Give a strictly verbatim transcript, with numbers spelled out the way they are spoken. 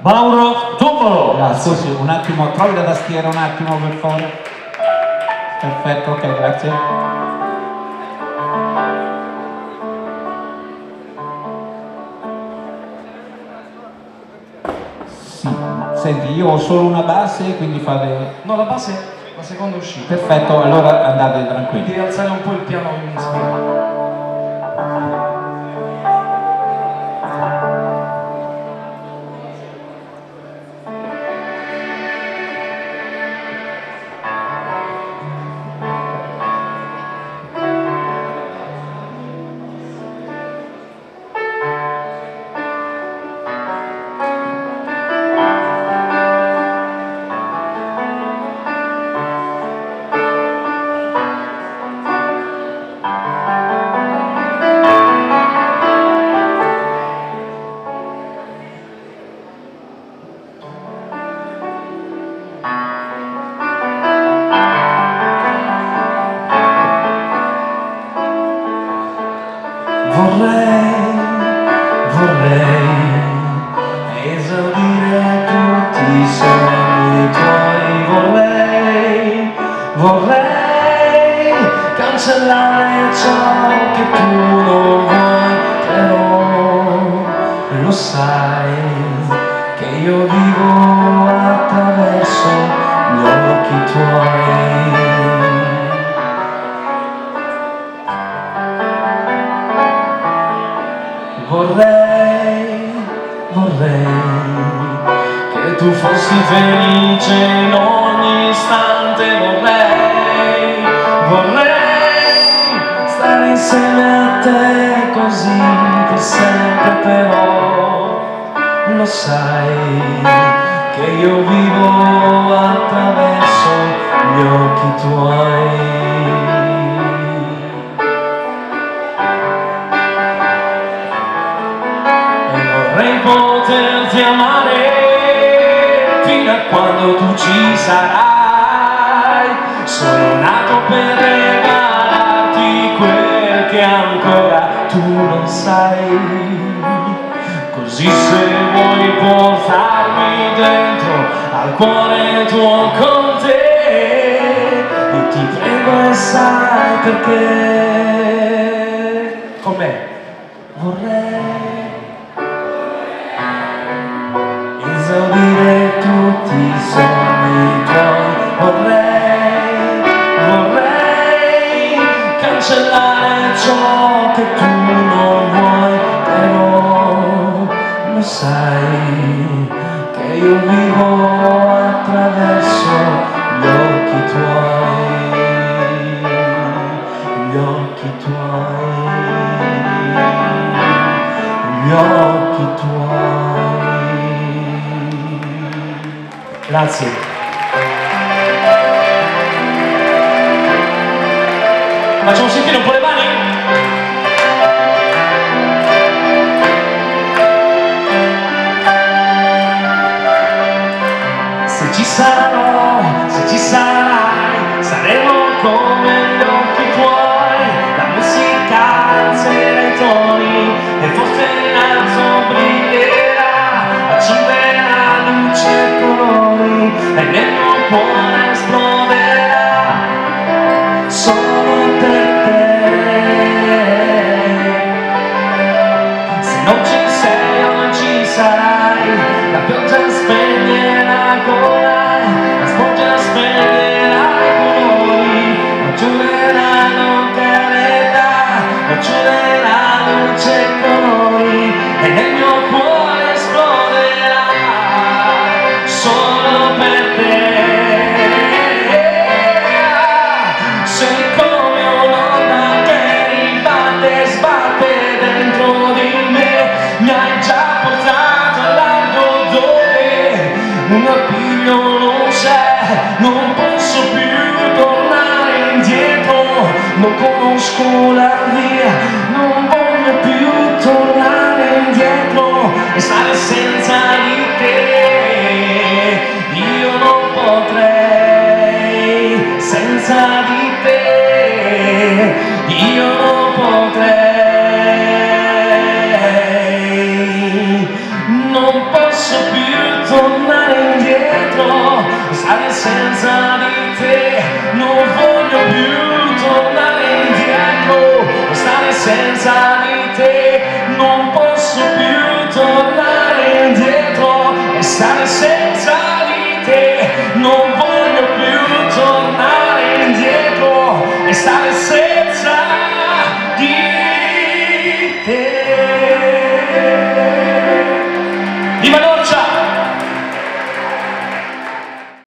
Mauro Tumbolo. Grazie. Scusi, un attimo, trovi la tastiera un attimo per favore. Perfetto, ok, grazie. Sì, senti, io ho solo una base, quindi fate... No, la base è la seconda uscita. Perfetto, allora andate tranquilli. Devi alzare un po' il piano in spina. Vorrei, vorrei esaudire tutti i sogni tuoi, vorrei, vorrei cancellare ciò che tu non vuoi, però lo sai che io vivo attraverso gli occhi tuoi. Vorrei, vorrei che tu fossi felice in ogni istante, vorrei, vorrei stare insieme a te così per sempre, però lo sai che io vivo attraverso gli occhi tuoi. Vorrei poterti amare fino a quando tu ci sarai. Sono nato per regalarti quel che ancora tu non sai. Così se vuoi portarmi dentro al cuore tuo con te, io ti prego e sai perché. Con me vorrei esaudire tutti i sogni tuoi, vorrei, vorrei cancellare ciò che tu non vuoi, però lo sai che io vivo attraverso gli occhi tuoi, gli occhi tuoi, gli occhi tuoi. Grazie. Facciamo sentire un po' le mani? Se ci sarò, se ci sarai, saremo come gli occhi tuoi. La musica alzerà i toni e forse l'alzo brillerà, accenderà luce e colori e nel mio cuore esploderà solo per te. Se non ci sei o non ci sarai, la pioggia spegnerà colori, la spoggia spegnerà i colori, raggiungerà l'eternità, raggiungerà luce e colori e nel mio cuore esploderà solo per te. Sei come un'onda che ribatte e sbatte dentro di me, mi hai già portato a largo dove un appiglio non c'è, non posso più tornare indietro, non conosco la via, non voglio più tornare indietro e stare senza di te, io non potrei senza di te, io non potrei, non posso posso più tornare indietro, stare senza di te, non voglio più tornare indietro, stare senza di te, non posso più tornare indietro, e stare senza di te, non